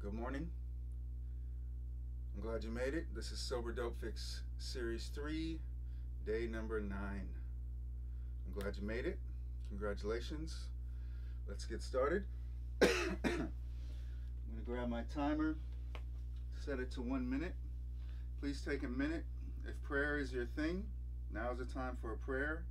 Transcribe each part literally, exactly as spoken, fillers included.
Good morning. I'm glad you made it. This is Sober Dope Fix Series three, day number nine. I'm glad you made it. Congratulations. Let's get started. I'm going to grab my timer, set it to one minute. Please take a minute. If prayer is your thing, now is the time for a prayer.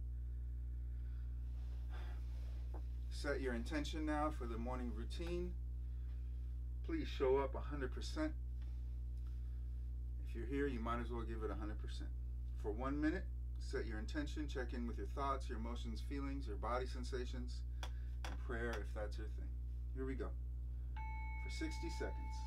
Set your intention now for the morning routine. Please show up one hundred percent. If you're here, you might as well give it one hundred percent. For one minute, set your intention, check in with your thoughts, your emotions, feelings, your body sensations, and prayer if that's your thing. Here we go. For sixty seconds.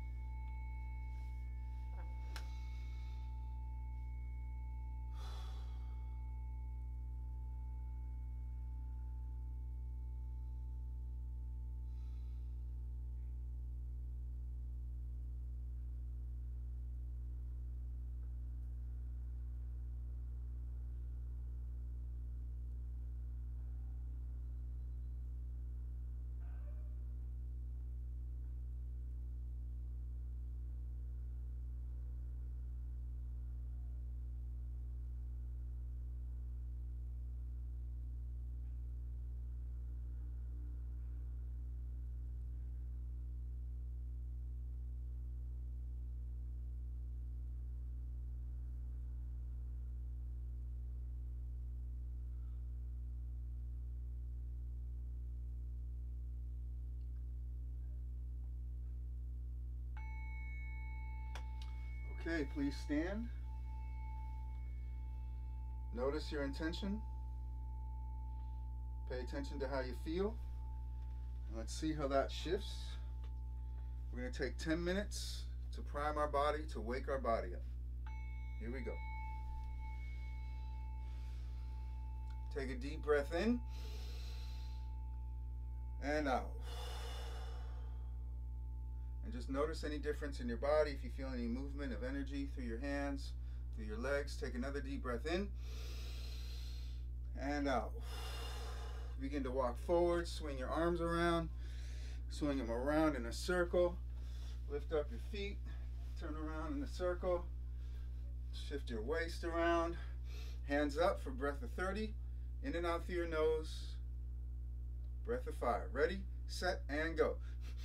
Okay, please stand. Notice your intention. Pay attention to how you feel. And let's see how that shifts. We're going to take ten minutes to prime our body, to wake our body up. Here we go. Take a deep breath in and out. And just notice any difference in your body. If you feel any movement of energy through your hands, through your legs, take another deep breath in and out. Begin to walk forward, swing your arms around, swing them around in a circle. Lift up your feet, turn around in a circle. Shift your waist around. Hands up for breath of thirty. In and out through your nose. Breath of fire. Ready, set, and go.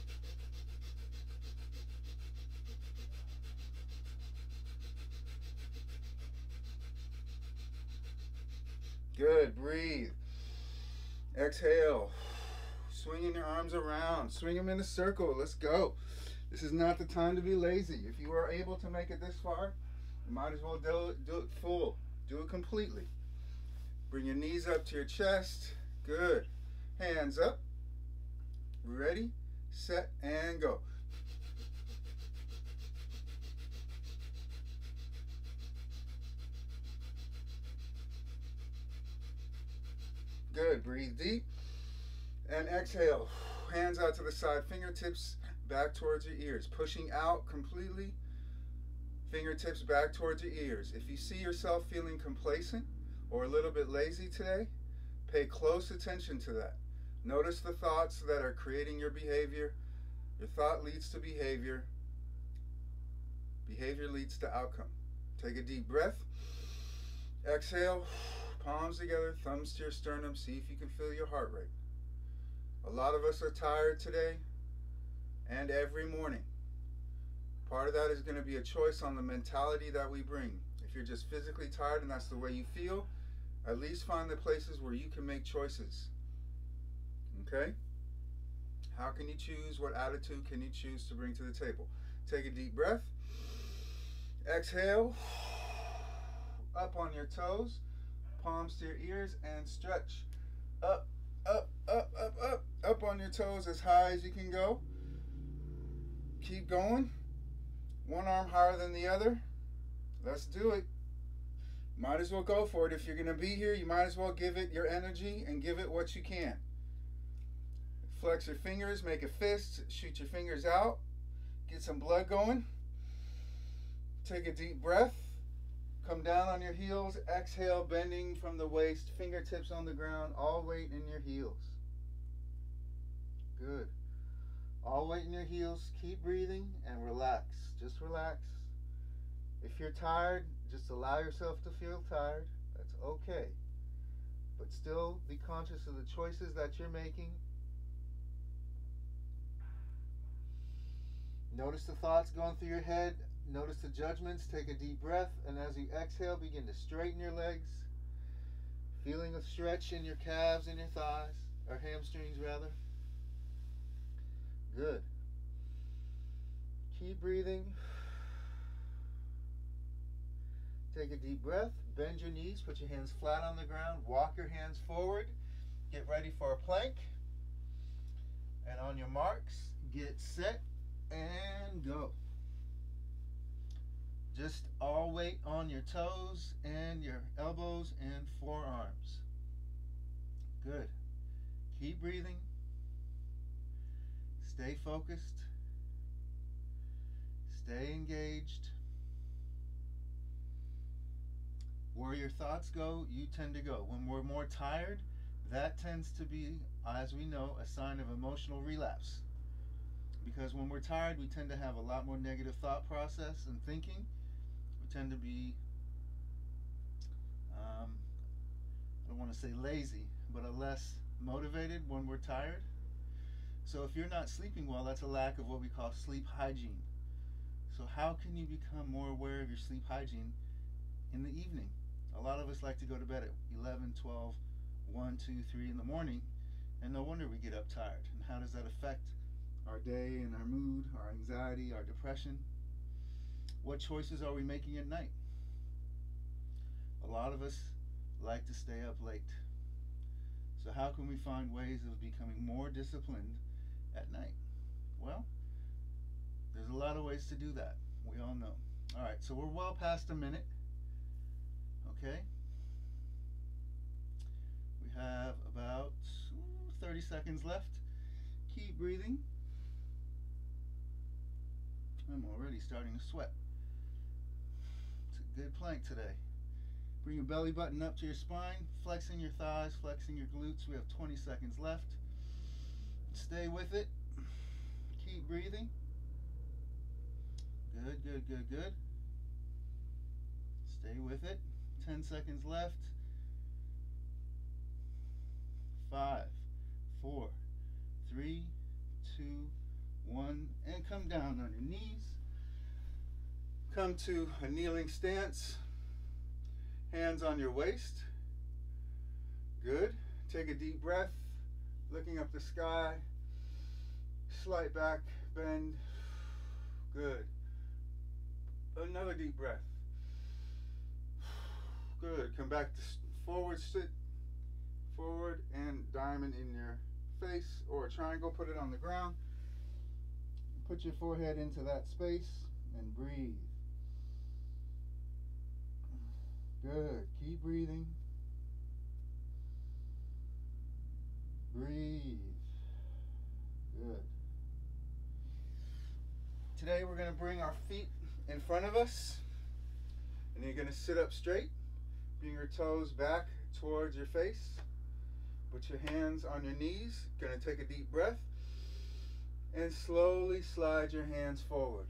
Good, breathe. Exhale. Swinging your arms around. Swing them in a circle. Let's go. This is not the time to be lazy. If you are able to make it this far, you might as well do it, do it full. Do it completely. Bring your knees up to your chest. Good. Hands up. Ready, set, and go. Good. Breathe deep and exhale. Hands out to the side, fingertips back towards your ears, pushing out completely. Fingertips back towards your ears. If you see yourself feeling complacent or a little bit lazy today, pay close attention to that. Notice the thoughts that are creating your behavior. Your thought leads to behavior. Behavior leads to outcome. Take a deep breath. Exhale. Palms together, thumbs to your sternum. See if you can feel your heart rate. A lot of us are tired today and every morning. Part of that is going to be a choice on the mentality that we bring. If you're just physically tired and that's the way you feel, at least find the places where you can make choices. Okay? How can you choose? What attitude can you choose to bring to the table? Take a deep breath. Exhale. Up on your toes. Palms to your ears and stretch. Up, up, up, up, up. Up on your toes as high as you can go. Keep going. One arm higher than the other. Let's do it. Might as well go for it. If you're going to be here, you might as well give it your energy and give it what you can. Flex your fingers, make a fist, shoot your fingers out. Get some blood going. Take a deep breath. Come down on your heels, exhale, bending from the waist, fingertips on the ground, all weight in your heels. Good. All weight in your heels. Keep breathing and relax. Just relax. If you're tired, just allow yourself to feel tired. That's okay. But still be conscious of the choices that you're making. Notice the thoughts going through your head. Notice the judgments. Take a deep breath. And as you exhale, begin to straighten your legs. Feeling a stretch in your calves and your thighs. Or hamstrings, rather. Good. Keep breathing. Take a deep breath. Bend your knees. Put your hands flat on the ground. Walk your hands forward. Get ready for a plank. And on your marks, get set and go. Just all weight on your toes and your elbows and forearms. Good. Keep breathing. Stay focused. Stay engaged. Where your thoughts go, you tend to go. When we're more tired, that tends to be, as we know, a sign of emotional relapse. Because when we're tired, we tend to have a lot more negative thought process and thinking. We tend to be, um, I don't want to say lazy, but a less motivated when we're tired. So if you're not sleeping well, that's a lack of what we call sleep hygiene. So how can you become more aware of your sleep hygiene in the evening? A lot of us like to go to bed at eleven, twelve, one, two, three in the morning, and no wonder we get up tired. And how does that affect our day and our mood, our anxiety, our depression? What choices are we making at night? A lot of us like to stay up late. So how can we find ways of becoming more disciplined at night? Well, there's a lot of ways to do that. We all know. All right, so we're well past a minute. Okay. We have about ooh, thirty seconds left. Keep breathing. I'm already starting to sweat. It's a good plank today. Bring your belly button up to your spine, flexing your thighs, flexing your glutes. We have twenty seconds left. Stay with it. Keep breathing. Good, good, good, good. Stay with it. ten seconds left. Five, four, three, two, one, and come down on your knees. Come to a kneeling stance. Hands on your waist. Good. Take a deep breath, looking up the sky. Slight back bend. Good. Another deep breath. Good. Come back to forward sit. Forward and diamond in your face or a triangle. Put it on the ground. Put your forehead into that space and breathe. Good. Keep breathing. Breathe. Good. Today we're going to bring our feet in front of us, and you're going to sit up straight. Bring your toes back towards your face. Put your hands on your knees. Going to take a deep breath and slowly slide your hands forward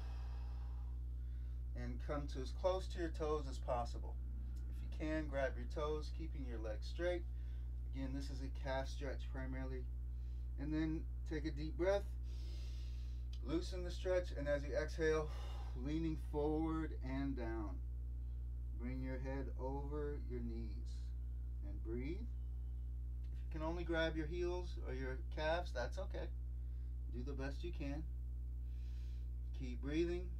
and come to as close to your toes as possible. If you can, grab your toes, keeping your legs straight. Again, this is a calf stretch primarily. And then take a deep breath. Loosen the stretch, and as you exhale, leaning forward and down. Bring your head over your knees and breathe. If you can only grab your heels or your calves, that's okay. Do the best you can. Keep breathing.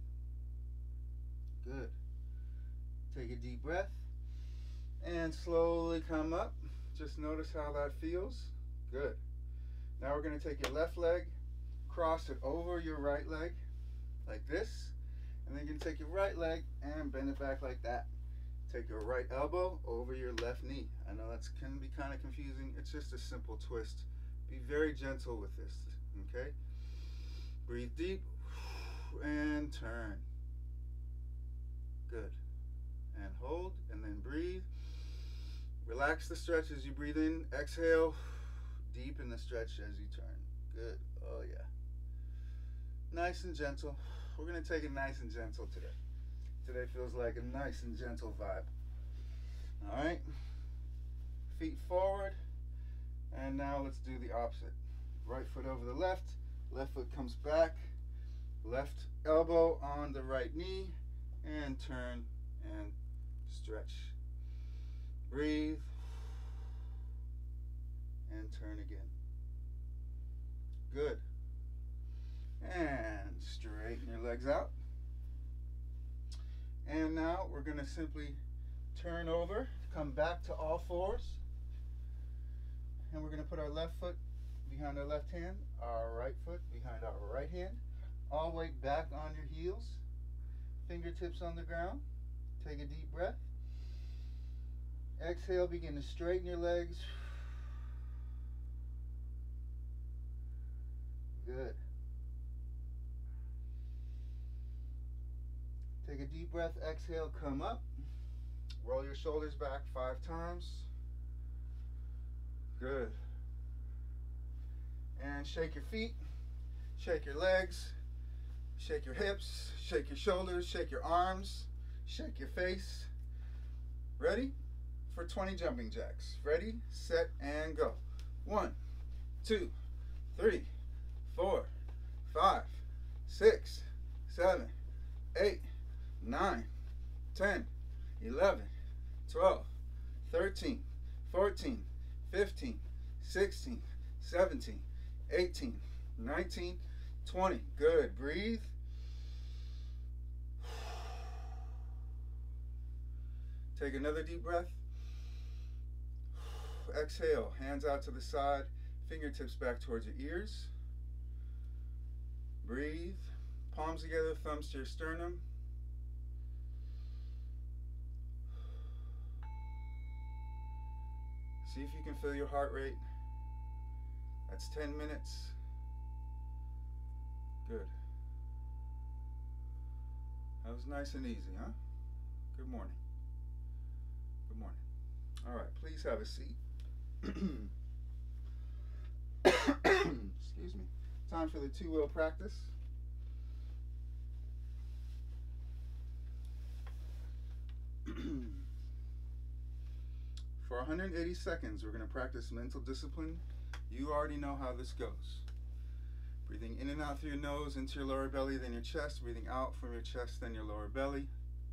Good. Take a deep breath and slowly come up. Just notice how that feels. Good. Now we're going to take your left leg, cross it over your right leg like this, and then you can take your right leg and bend it back like that. Take your right elbow over your left knee. I know that can be kind of confusing. It's just a simple twist. Be very gentle with this, okay? Breathe deep and turn. Good. And hold, and then breathe. Relax the stretch as you breathe in. Exhale. Deepen the stretch as you turn. Good. Oh, yeah. Nice and gentle. We're going to take it nice and gentle today. Today feels like a nice and gentle vibe. All right. Feet forward. And now let's do the opposite. Right foot over the left. Left foot comes back. Left elbow on the right knee. And turn and stretch. Breathe. And turn again. Good. And straighten your legs out. And now we're going to simply turn over, come back to all fours. And we're going to put our left foot behind our left hand, our right foot behind our right hand. All weight back on your heels. Fingertips on the ground. Take a deep breath. Exhale, begin to straighten your legs. Good. Take a deep breath, exhale, come up. Roll your shoulders back five times. Good. And shake your feet, shake your legs, shake your hips, shake your shoulders, shake your arms, shake your face. Ready? For twenty jumping jacks. Ready, set, and go. One, two, three, four, five, six, seven, eight, nine, ten, eleven, twelve, thirteen, fourteen, fifteen, sixteen, seventeen, eighteen, nineteen, twenty. Good. Breathe. Take another deep breath. Exhale. Hands out to the side. Fingertips back towards your ears. Breathe. Palms together, thumbs to your sternum. See if you can feel your heart rate. That's ten minutes. Good. That was nice and easy, huh? Good morning. Good morning. All right, please have a seat. Excuse me. Time for the two-wheel practice. For one hundred eighty seconds, we're going to practice mental discipline. You already know how this goes. Breathing in and out through your nose into your lower belly, then your chest. Breathing out from your chest, then your lower belly.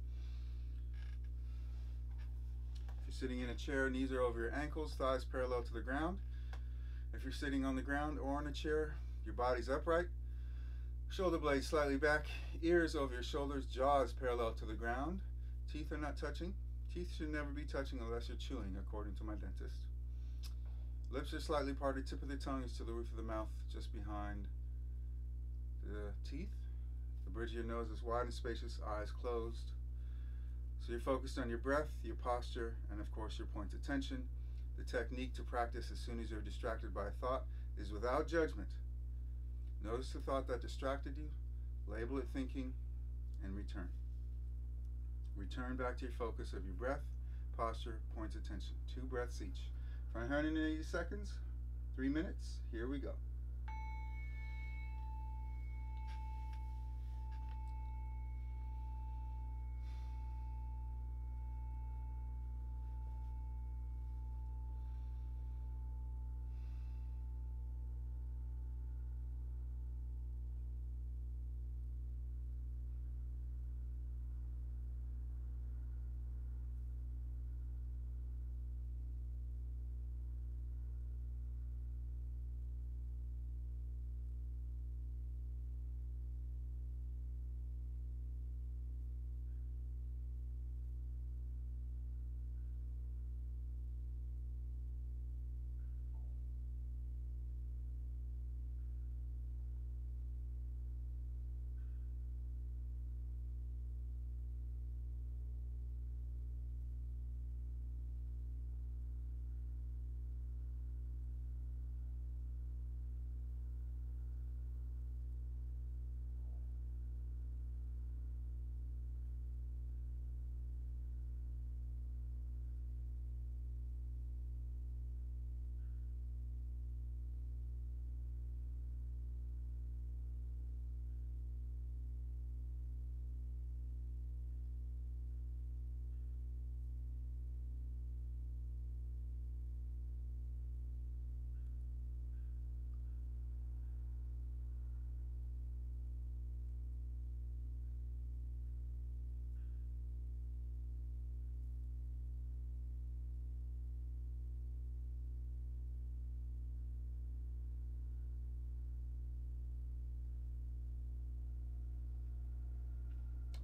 If you're sitting in a chair, knees are over your ankles, thighs parallel to the ground. If you're sitting on the ground or in a chair, your body's upright. Shoulder blades slightly back, ears over your shoulders, jaws parallel to the ground. Teeth are not touching. Teeth should never be touching unless you're chewing, according to my dentist. Lips are slightly parted, tip of the tongue is to the roof of the mouth, just behind the teeth. The bridge of your nose is wide and spacious, eyes closed. So you're focused on your breath, your posture, and of course your point of tension. The technique to practice as soon as you're distracted by a thought is without judgment. Notice the thought that distracted you, label it thinking, and return. Return back to your focus of your breath, posture, point of tension. Two breaths each. For one hundred eighty seconds, three minutes, here we go.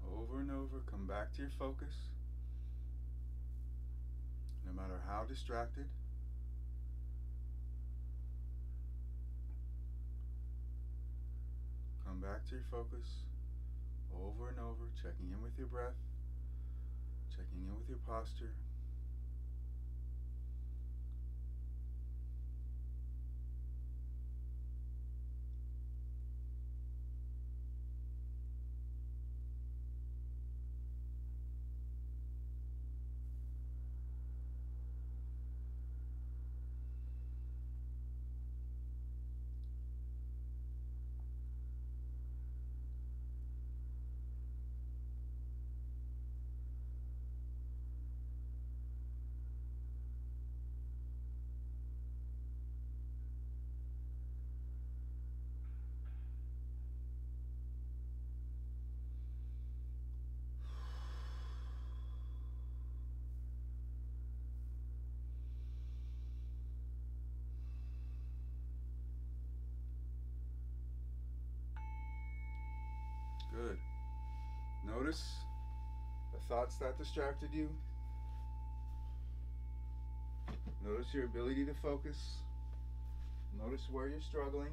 Over and over, come back to your focus. No matter how distracted. Come back to your focus. Over and over, checking in with your breath, checking in with your posture. Good. Notice the thoughts that distracted you. Notice your ability to focus. Notice where you're struggling.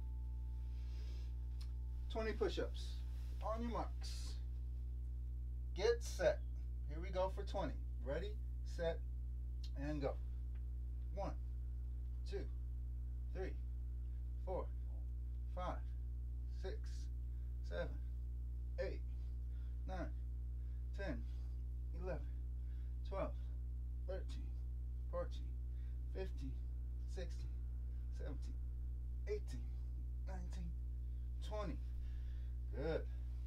twenty push-ups. On your marks. Get set. Here we go for twenty. Ready, set, and go. One, two, three, four, five, six, seven, eight, nine, ten, eleven, twelve, thirteen, fourteen, fifteen, sixteen, seventeen, eighteen, nineteen, twenty. Good.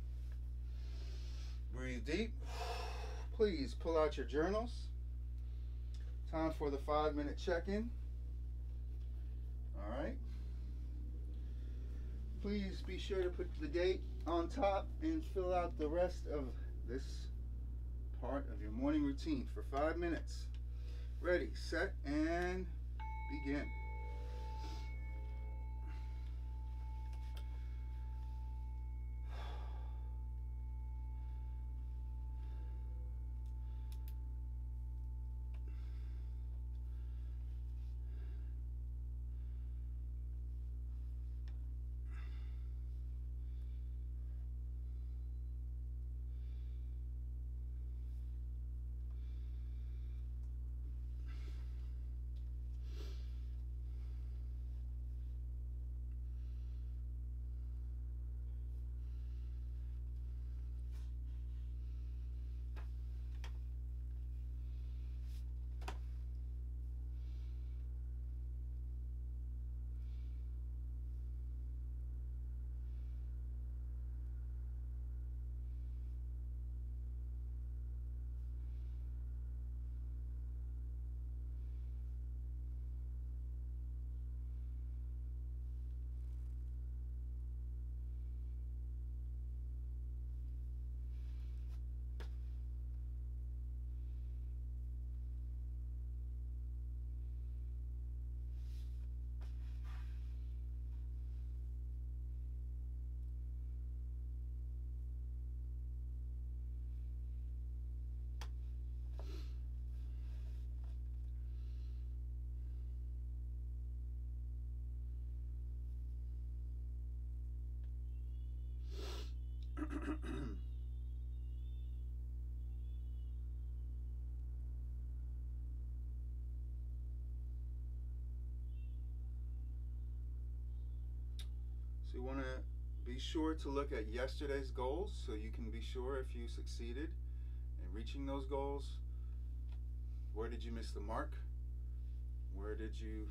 Breathe deep. Please pull out your journals. Time for the five minute check-in. All right. Please be sure to put the date on top and fill out the rest of this part of your morning routine for five minutes. Ready, set, and begin. So you want to be sure to look at yesterday's goals so you can be sure if you succeeded in reaching those goals. Where did you miss the mark? Where did you...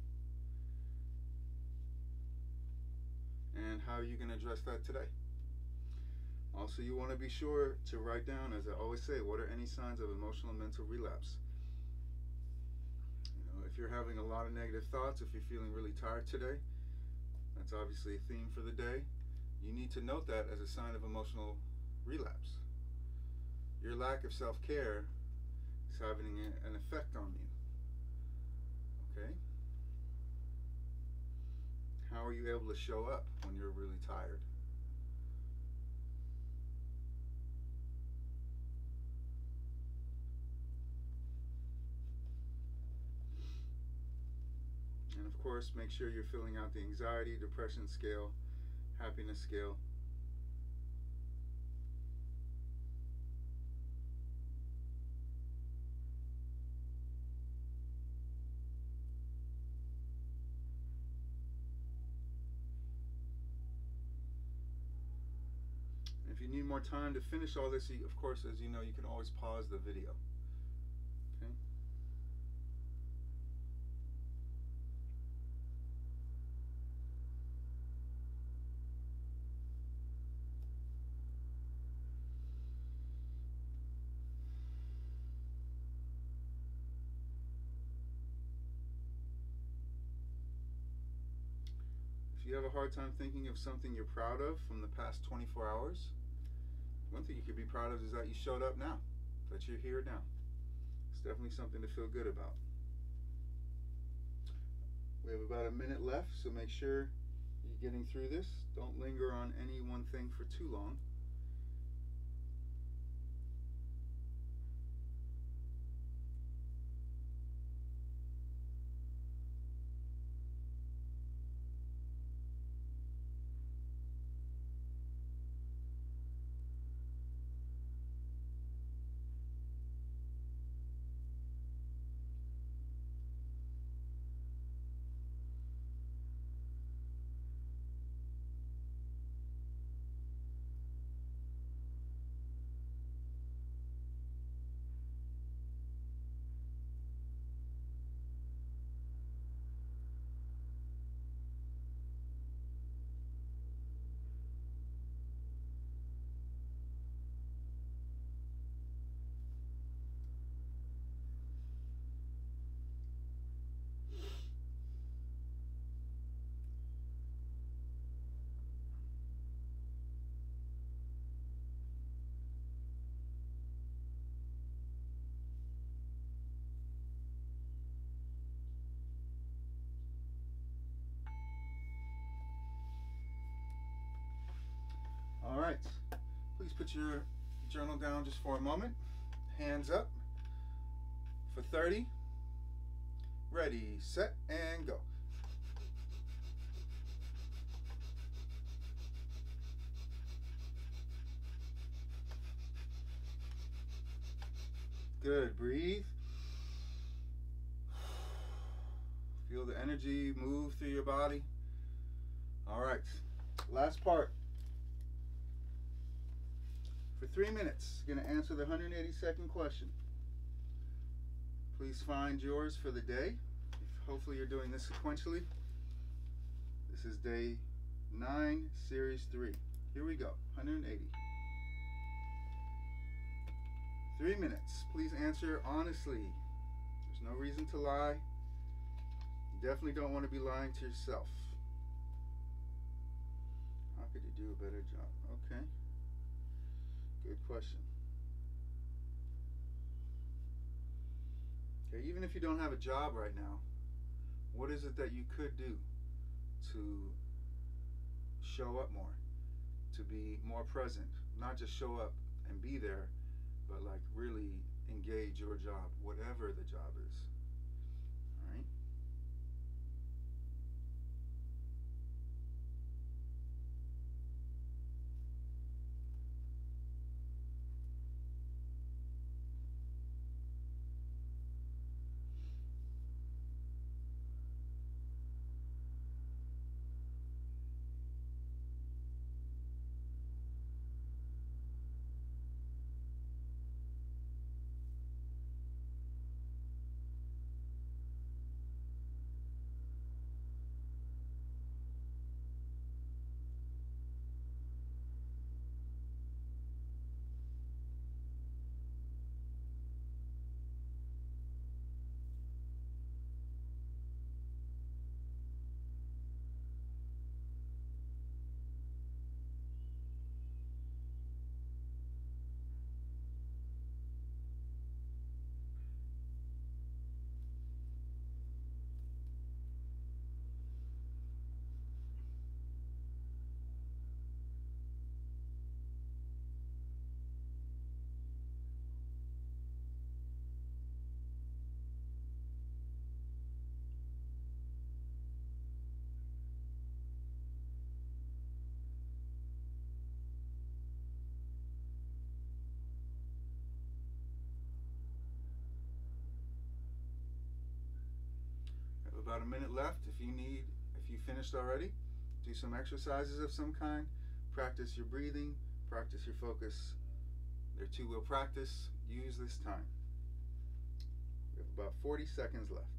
And how are you going to address that today? Also, you want to be sure to write down, as I always say, what are any signs of emotional and mental relapse? You know, if you're having a lot of negative thoughts, if you're feeling really tired today, that's obviously a theme for the day. You need to note that as a sign of emotional relapse. Your lack of self-care is having an effect on you. Okay? How are you able to show up when you're really tired? of course, make sure you're filling out the anxiety, depression scale, happiness scale. If you need more time to finish all this, of course, as you know, you can always pause the video. Okay? If you have a hard time thinking of something you're proud of from the past twenty-four hours, one thing you could be proud of is that you showed up now, that you're here now. It's definitely something to feel good about. We have about a minute left, so make sure you're getting through this. Don't linger on any one thing for too long. All right, please put your journal down just for a moment. Hands up for thirty. Ready, set, and go. Good, breathe. Feel the energy move through your body. All right, last part. For three minutes, going to answer the one hundred eighty-second question. Please find yours for the day. Hopefully you're doing this sequentially. This is day nine, series three. Here we go, one hundred eighty. Three minutes. Please answer honestly. There's no reason to lie. You definitely don't want to be lying to yourself. How could you do a better job? Okay. Good question. Okay, even if you don't have a job right now, what is it that you could do to show up more, to be more present? Not just show up and be there, but like really engage your job, whatever the job is. All right? about a minute left. If you need, if you finished already, do some exercises of some kind. Practice your breathing, practice your focus. Their two-wheel practice. Use this time. We have about forty seconds left.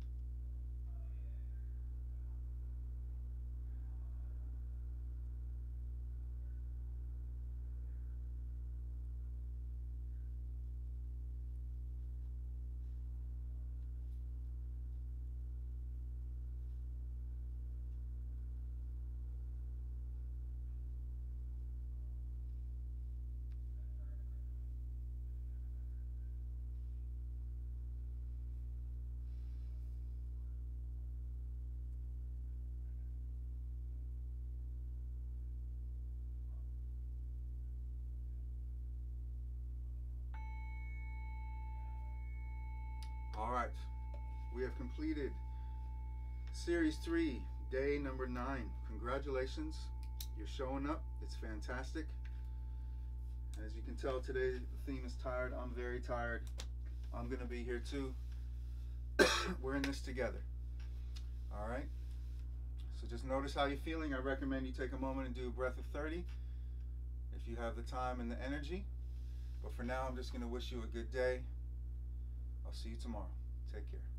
All right, we have completed series three, day number nine. Congratulations, you're showing up. It's fantastic. As you can tell, today the theme is tired. I'm very tired. I'm gonna be here too. We're in this together. All right, so just notice how you're feeling. I recommend you take a moment and do a breath of thirty if you have the time and the energy. But for now, I'm just gonna wish you a good day. I'll see you tomorrow. Take care.